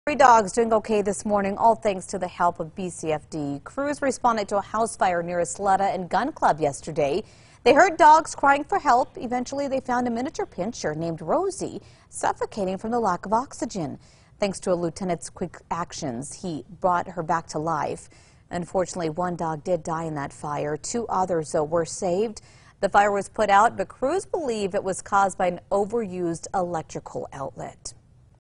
Three dogs doing okay this morning, all thanks to the help of BCFD. Crews responded to a house fire near a Sletta and Gun Club yesterday. They heard dogs crying for help. Eventually, they found a miniature pinscher named Rosie suffocating from the lack of oxygen. Thanks to a lieutenant's quick actions, he brought her back to life. Unfortunately, one dog did die in that fire. Two others, though, were saved. The fire was put out, but crews believe it was caused by an overused electrical outlet.